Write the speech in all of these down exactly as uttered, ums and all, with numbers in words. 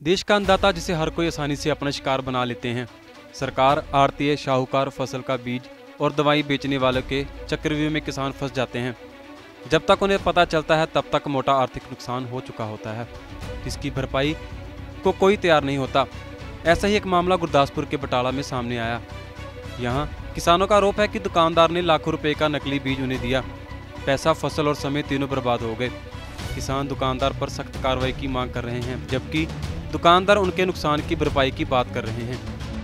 देश का अन्नदाता जिसे हर कोई आसानी से अपना शिकार बना लेते हैं। सरकार, आड़तीय, शाहूकार, फसल का बीज और दवाई बेचने वालों के चक्रव्यूह में किसान फंस जाते हैं। जब तक उन्हें पता चलता है तब तक मोटा आर्थिक नुकसान हो चुका होता है, जिसकी भरपाई को कोई तैयार नहीं होता। ऐसा ही एक मामला गुरदासपुर के बटाला में सामने आया। यहाँ किसानों का आरोप है कि दुकानदार ने लाखों रुपए का नकली बीज उन्हें दिया। पैसा, फसल और समय तीनों बर्बाद हो गए। किसान दुकानदार पर सख्त कार्रवाई की मांग कर रहे हैं, जबकि दुकानदार उनके नुकसान की भरपाई की बात कर रहे हैं।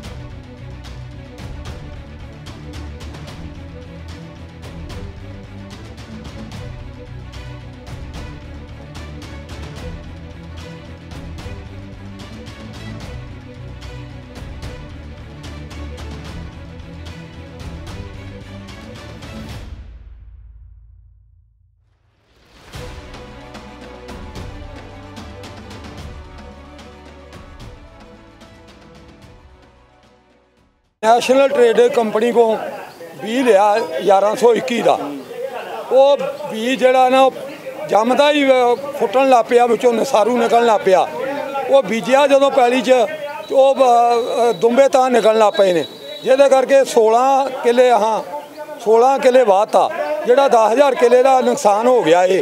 नैशनल ट्रेड कंपनी को बीज लिया ग्यारह सौ इक्की का। वो बीज जड़ा ना जमदा ही फुटन लग पिया, विचों नसारू निकलन लग पिया। वो बीजिया जो पैली च तो दुंबे तां निकलन लग पे ने, जिहदे करके सोलह किले हाँ सोलह किले वाह था, जिहड़ा दस हज़ार किले का नुकसान हो गया। ये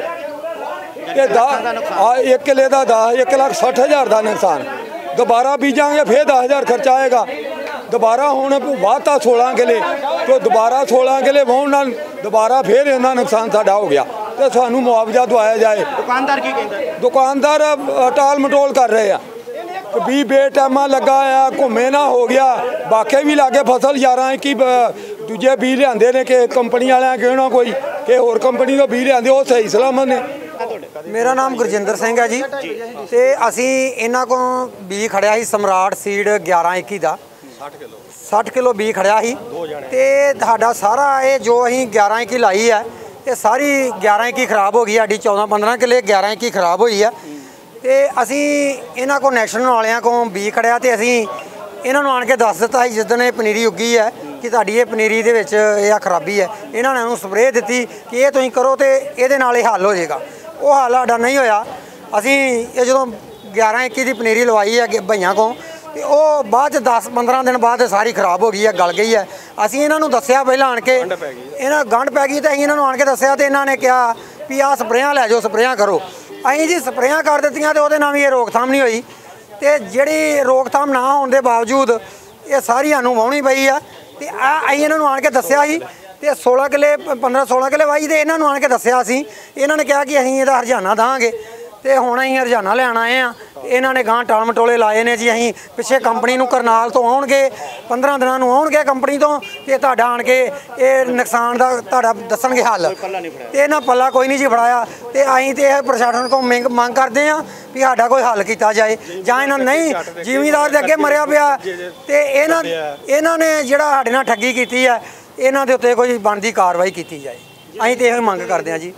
एक किले का दस एक लाख सठ हज़ार का नुकसान। दोबारा बीजांगे फिर दस हज़ार खर्चा आएगा। दोबारा हुण वाहता सोलह किले, तो दोबारा सोलह किले वाहण नाल दोबारा फिर इन्ना नुकसान साडा हो गया, तो सानू मुआवजा दवाया जाए। दुकानदार की कहंदा? दुकानदार टाल मटोल कर रहे हैं। भी बेटाइमा लगा आ, घूमे ना हो गया, बाकी भी लागे फसल ग्यारह इक्की दूजे बीज लिआंदे ने कि कंपनी वाले कहना कोई कि होर कंपनी तो बीज लिआंदे, वो सही सलामत ने। मेरा नाम गुरजिंदर सिंह है जी, तो असी इन्हों को बीज खड़िया ही सम्राट सीड ग्यारह इक्की का सठ किलो बीज खड़िया ही। तो साडा सारा ये जो अं ग्यारह इक्की लाई है, ये सारी ग्यारह इक्की खराब हो गई। साड़ी चौदह पंद्रह किले ग्यारह इक्की खराब हुई है। तो असी इन्हों को नैशनल वालियां को बीज खड़िया, तो असी इन्होंने आन के दस दिता जिस दिन ये पनीरी उगी है कि तुहाडी ये पनीरी दे विच यह खराबी है। इन्होंने स्प्रे दी कि ये तुसीं करो तो ये नाल हल हो जाएगा। वो हल साडा नहीं होया। असी ये जो ग्यारह इक्की की पनीरी लवाई है भईयां को, वो बाद दस पंद्रह दिन बाद सारी खराब हो गई है, गल गई है। असी इन्होंने दसिया पहला आन के, इन्हें गंढ पै गई, तो अं इन्होंने आन के दसिया, तो इन्होंने कहा भी आ स्प्रेयां लै जाओ, स्प्रेयां करो। अं जी स्प्रेयां कर दित्तियां, तो वो भी ये रोकथाम नहीं हुई। तो जिहड़ी रोकथाम ना होने के बावजूद ये सारी सानूं वाहनी पई है। तो अं इन्होंने आन के दसिया ही, तो सोलह किले पंद्रह सोलह किले वाही, तो इन्होंने आन के दसिया सी। इन्होंने कहा कि अं इहदा हरजाना देंगे, तो हुण अं हरजाना लैण आए हैं। इन्होंने गांह टाल मटोले लाए ने जी, अं पिछे कंपनी नूं करनाल तो आउणगे, पंद्रह दिनों नूं आउणगे कंपनी तो, कि तुहाडा आण के ये नुकसान का तुहाडा दस्सणगे हल। तो इन्हां पल्ला कोई नहीं जी फड़ाया। तो अं तो यह प्रशासन को मंग मंग करते हैं भी साडा कोई हल किया जाए, जां इन्हां नहीं जिमीदार दे अगे मरिया पिया। तो इन्हां इन्हां ने जिहड़ा साडे नाल ठगी कीती है, इन्हां दे उत्ते कोई बनदी कार्रवाई की जाए। अं तो यह मंग करते हैं जी।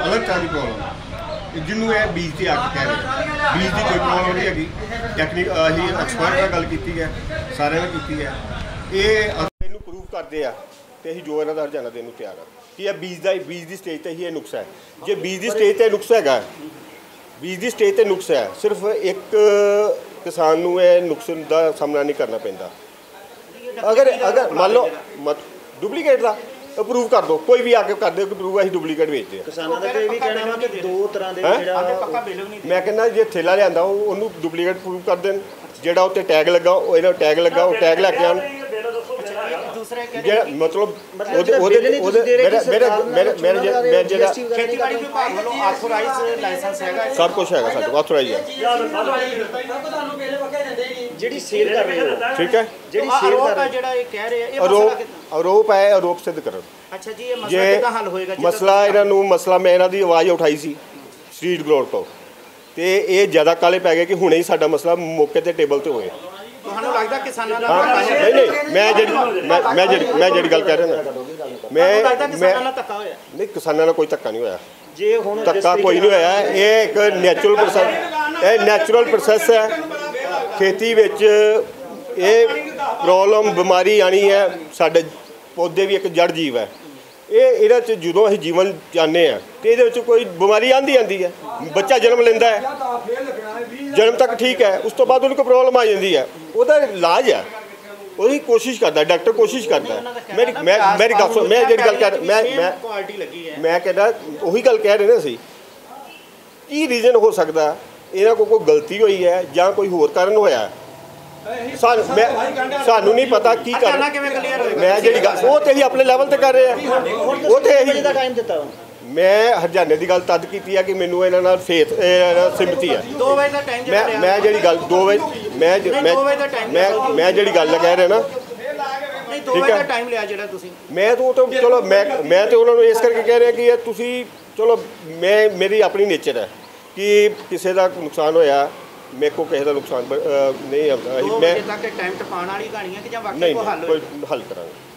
जिन्होंने यह बीज की अग कह रहे, बीज की कोई प्रॉब्लम नहीं हैगी। टैक्नीक अं एक्सपर्ट नाल गल की है, सारे ने की है। ये इनू प्रूव करते हैं तो अं जो इन्हों का हरजाना देने तैयार हाँ कि यह बीज का बीज की स्टेज पर ही नुक्स है। जे बीज की स्टेज पर नुक्स है, बीज की स्टेज पर नुक्स है, सिर्फ एक किसान को यह नुक्स का सामना नहीं करना पैंदा। अगर अगर मान लो मत डुप्लीकेट का अप्रूव कर दो, कोई भी आके कर दे अप्रूव, अं डुप्लीकेट बेचते हैं। किसानों का ये भी कहना वा कि दो तरह के मैं कहना जो थैला लिया उन्होंने डुप्लीकेट प्रूव कर दें, जो उत्ते टैग लगा वो टैग लगा वो टैग लैके आन, मतलब सब कुछ है साढ़े को ऑथोराइज है। ठीक है, आरोप है, आरोप सिद्ध कर। अच्छा जी, ये मसला कितना हल होएगा? मसला इन्हों मसला मैं इन्हों की आवाज़ उठाई सी स्ट्रीट ग्राउंड तो, तो ये ज़्यादा काले पै गए कि हुणे ही साडा मसला मौके ते टेबल ते होए। लगता किसानों का नहीं नहीं मैं जी मैं मैं जी मैं जी गल कह रहा ना, मैं मैं नहीं किसानों का कोई धक्का नहीं होया, धक्का कोई नहीं होया। ये एक नैचुरल प्रोसैस, ये नैचुरल प्रोसैस है खेती विच। ये प्रॉब्लम बीमारी आनी है, साडे पौधे भी एक जड़ जीव है। ये जो अं जीवन चाहते हैं तो ये कोई बीमारी आँदी आँदी है। ਬੱਚਾ ਜਨਮ ਲੈਂਦਾ ਹੈ, ਜਨਮ ਤੱਕ ਠੀਕ ਹੈ, ਉਸ ਤੋਂ ਬਾਅਦ ਉਹਨੂੰ ਕੋਈ ਪ੍ਰੋਬਲਮ ਆ ਜਾਂਦੀ ਹੈ, ਉਹਦਾ ਇਲਾਜ ਹੈ, ਉਹਦੀ ਕੋਸ਼ਿਸ਼ ਕਰਦਾ, ਡਾਕਟਰ ਕੋਸ਼ਿਸ਼ ਕਰਦਾ। ਮੇਰੀ ਮੈਂ ਮੇਰੀ ਗੱਲ ਸੁਣ, ਮੈਂ ਜਿਹੜੀ ਗੱਲ ਕਰ ਮੈਂ ਮੈਂ ਕੁਆਲਿਟੀ ਲੱਗੀ ਹੈ, ਮੈਂ ਕਹਿੰਦਾ ਉਹੀ ਗੱਲ ਕਹਿ ਰਹੇ ਨੇ ਅਸੀਂ, ਕੀ ਰੀਜ਼ਨ ਹੋ ਸਕਦਾ ਇਹਨਾਂ ਕੋਲ ਕੋਈ ਗਲਤੀ ਹੋਈ ਹੈ ਜਾਂ ਕੋਈ ਹੋਰ ਕਾਰਨ ਹੋਇਆ। ਸਾਨੂੰ ਮੈਂ ਸਾਨੂੰ ਨਹੀਂ ਪਤਾ ਕੀ ਕਰ, ਮੈਂ ਜਿਹੜੀ ਗੱਲ ਉਹ ਤੇ ਅਸੀਂ ਆਪਣੇ ਲੈਵਲ ਤੇ ਕਰ ਰਹੇ ਆ, ਉਹ ਤੇ ਅਸੀਂ ਦਾ ਟਾਈਮ ਦਿੱਤਾ ਮੈਂ ਹਰਜਾਨੇ ਦੀ ਗੱਲ ਤਦ ਕੀਤੀ ਹੈ ਕਿ ਮੈਨੂੰ ਇਹਨਾਂ ਨਾਲ ਫੇਥ ਸਿਮਤੀ ਹੈ। ਦੋ ਵਜੇ ਦਾ ਟਾਈਮ ਮੈਂ ਮੈਂ ਜਿਹੜੀ ਗੱਲ ਦੋ ਵਜੇ ਮੈਂ ਮੈਂ ਮੈਂ ਜਿਹੜੀ ਗੱਲ ਕਹਿ ਰਿਹਾ ਨਾ, ਨਹੀਂ ਦੋ ਵਜੇ ਦਾ ਟਾਈਮ ਲਿਆ ਜਿਹੜਾ ਤੁਸੀਂ, ਮੈਂ ਤਾਂ ਉਹ ਤਾਂ ਚਲੋ ਮੈਂ ਮੈਂ ਤੇ ਉਹਨਾਂ ਨੂੰ ਇਸ ਕਰਕੇ ਕਹਿ ਰਿਹਾ ਕਿ ਇਹ ਤੁਸੀਂ ਚਲੋ, ਮੈਂ ਮੇਰੀ ਆਪਣੀ ਨੇਚਰ ਹੈ ਕਿ ਕਿਸੇ ਦਾ ਨੁਕਸਾਨ ਹੋਇਆ, ਮੇਰੇ ਕੋਲ ਕਿਸੇ ਦਾ ਨੁਕਸਾਨ ਨਹੀਂ ਆਉਂਦਾ। ਦੋ ਮੈਂ ਵਜੇ ਤੱਕ ਟਾਈਮ ਟਪਾਉਣ ਵਾਲੀ ਕਹਾਣੀ ਹੈ ਕਿ ਜਾਂ ਵਾਕਈ ਨਹੀਂ ਕੋਈ ਹੱਲ ਕੋਈ ਹੱਲ ਕਰਾਂਗੇ।